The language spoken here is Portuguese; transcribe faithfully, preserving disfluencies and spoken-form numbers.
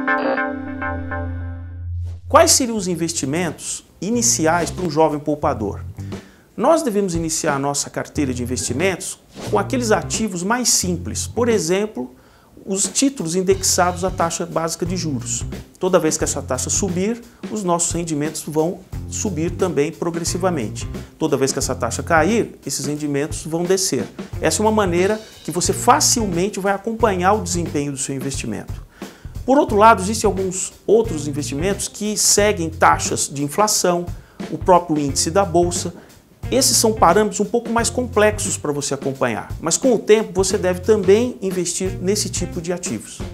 Quais seriam os investimentos iniciais para um jovem poupador? Nós devemos iniciar a nossa carteira de investimentos com aqueles ativos mais simples, por exemplo, os títulos indexados à taxa básica de juros. Toda vez que essa taxa subir, os nossos rendimentos vão subir também progressivamente. Toda vez que essa taxa cair, esses rendimentos vão descer. Essa é uma maneira que você facilmente vai acompanhar o desempenho do seu investimento. Por outro lado, existem alguns outros investimentos que seguem taxas de inflação, o próprio índice da bolsa. Esses são parâmetros um pouco mais complexos para você acompanhar, mas com o tempo você deve também investir nesse tipo de ativos.